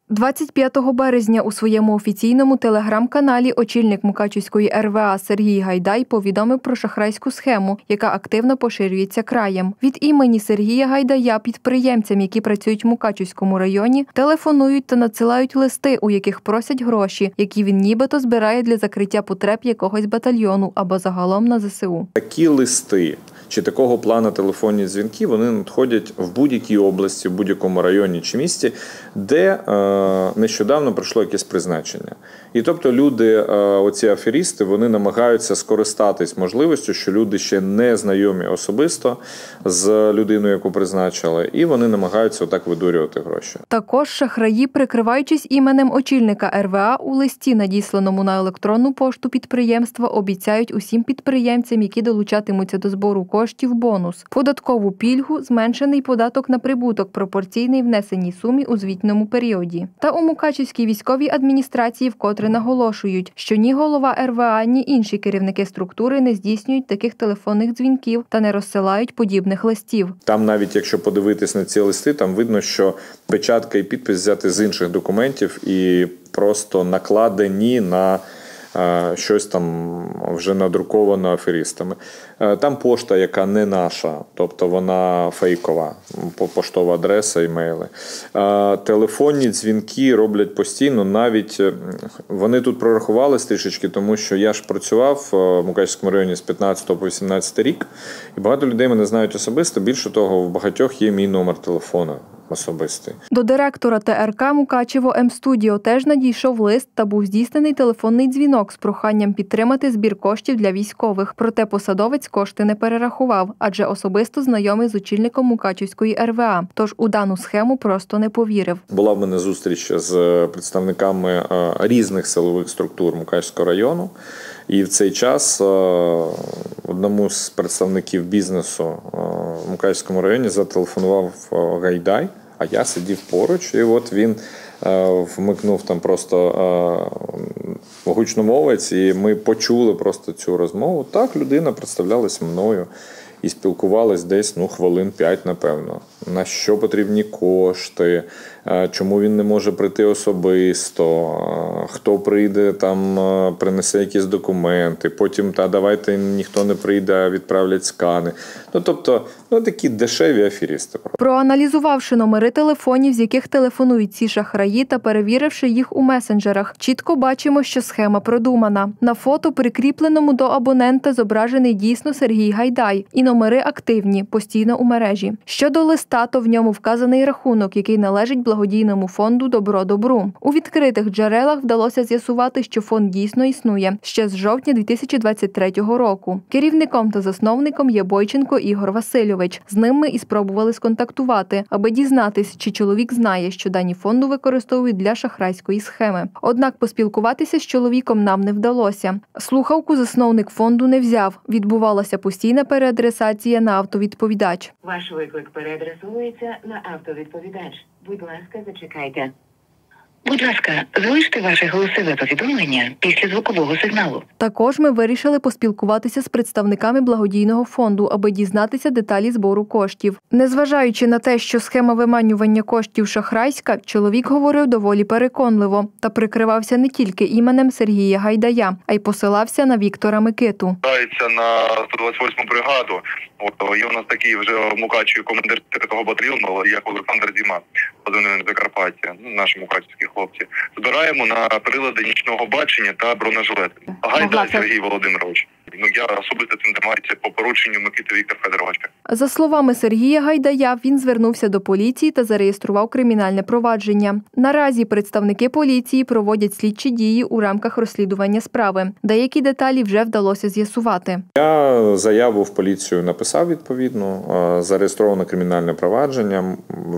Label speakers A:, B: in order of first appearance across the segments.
A: 25 березня у своєму офіційному телеграм-каналі очільник Мукачівської РВА Сергій Гайдай повідомив про шахрайську схему, яка активно поширюється краєм. Від імені Сергія Гайдая підприємцям, які працюють в Мукачівському районі, телефонують та надсилають листи, у яких просять гроші, які він нібито збирає для закриття потреб якогось батальйону або загалом на ЗСУ.
B: Такі листи чи такого плану телефонні дзвінки, вони надходять в будь-якій області, в будь-якому районі чи місті, де нещодавно пройшло якесь призначення. І тобто люди, оці аферісти, вони намагаються скористатись можливістю, що люди ще не знайомі особисто з людиною, яку призначили, і вони намагаються отак видурювати гроші.
A: Також шахраї, прикриваючись іменем очільника РВА, у листі, надісланому на електронну пошту підприємства, обіцяють усім підприємцям, які долучатимуться до збору коштів, бонус, податкову пільгу, зменшений податок на прибуток, пропорційний внесеній сумі у звітному періоді. Та у Мукачівській військовій адміністрації вкотре наголошують, що ні голова РВА, ні інші керівники структури не здійснюють таких телефонних дзвінків та не розсилають подібних листів.
B: Там навіть, якщо подивитись на ці листи, там видно, що печатка і підпис взяти з інших документів і просто накладені на щось там вже надруковано аферістами. Там пошта, яка не наша, тобто вона фейкова, поштова адреса, імейли. Телефонні дзвінки роблять постійно, навіть вони тут прорахувались трішечки, тому що я ж працював в Мукачівському районі з 15 по 18 рік, і багато людей мене знають особисто, більше того, в багатьох є мій номер телефону особистий.
A: До директора ТРК Мукачево М-студіо теж надійшов лист та був здійснений телефонний дзвінок з проханням підтримати збір коштів для військових. Проте посадовець кошти не перерахував, адже особисто знайомий з очільником Мукачівської РВА. Тож у дану схему просто не повірив.
B: Була в мене зустріч з представниками різних силових структур Мукачівського району. І в цей час одному з представників бізнесу в Мукачівському районі зателефонував Гайдай, а я сидів поруч, і от він вмикнув там просто гучномовець, і ми почули просто цю розмову. Так, людина представлялась мною і спілкувалась десь, хвилин 5, напевно. На що потрібні кошти, чому він не може прийти особисто, хто прийде, там принесе якісь документи, потім, давайте ніхто не прийде, а відправлять скани. Тобто, такі дешеві аферісти.
A: Проаналізувавши номери телефонів, з яких телефонують ці шахраї, та перевіривши їх у месенджерах, чітко бачимо, що схема продумана. На фото, прикріпленому до абонента, зображений дійсно Сергій Гайдай. І номери активні, постійно у мережі. Щодо листа, то в ньому вказаний рахунок, який належить благодійному фонду «Добро добру». У відкритих джерелах вдалося з'ясувати, що фонд дійсно існує ще з жовтня 2023 року. Керівником та засновником є Бойченко Ігор Васильович. З ним ми і спробували сконтактувати, аби дізнатись, чи чоловік знає, що дані фонду використовують для шахрайської схеми. Однак поспілкуватися з чоловіком нам не вдалося. Слухавку засновник фонду не взяв. Відбувалася постійна переадресація на автовідповідач.
C: Ваш виклик переадресується на автовідповідач. Будь ласка, зачекайте. Будь ласка, залиште ваше голосове повідомлення після звукового сигналу.
A: Також ми вирішили поспілкуватися з представниками благодійного фонду, аби дізнатися деталі збору коштів. Незважаючи на те, що схема виманювання коштів шахрайська, чоловік говорив доволі переконливо та прикривався не тільки іменем Сергія Гайдая, а й посилався на Віктора Микиту.
D: Дається на 128-му бригаду. Є у нас такий вже в Мукачеві командир такого батальйону, як Олександр Діма, один з Закарпаття, наші мукачівські хлопці. Збираємо на прилади нічного бачення та бронежилети. Гайдай Сергій Володимирович. Я особисто цим займаюся по порученню Микити Віктора Федоровича.
A: За словами Сергія Гайдая, він звернувся до поліції та зареєстрував кримінальне провадження. Наразі представники поліції проводять слідчі дії у рамках розслідування справи. Деякі деталі вже вдалося з'ясувати.
B: Я заяву в поліцію написав відповідно, зареєстровано кримінальне провадження,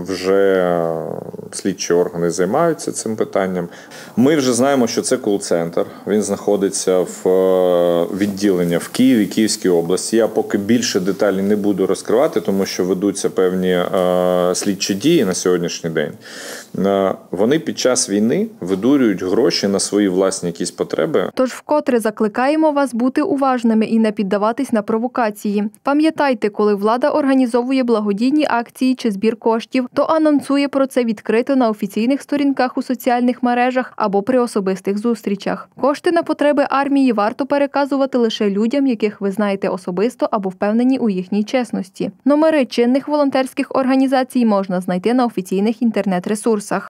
B: вже слідчі органи займаються цим питанням. Ми вже знаємо, що це кол-центр, він знаходиться в відділенні в Києві, Київській області. Я поки більше деталей не буду розкривати, тому що ведуться певні слідчі дії на сьогоднішній день. Вони під час війни видурюють гроші на свої власні якісь потреби.
A: Тож вкотре закликаємо вас бути уважними і не піддаватись на провокації. Пам'ятайте, коли влада організовує благодійні акції чи збір коштів, то анонсує про це відкрито на офіційних сторінках у соціальних мережах або при особистих зустрічах. Кошти на потреби армії варто переказувати лише людям, яких ви знаєте особисто або впевнені у їхній чесності. Номери чинних волонтерських організацій можна знайти на офіційних інтернет-ресурсах.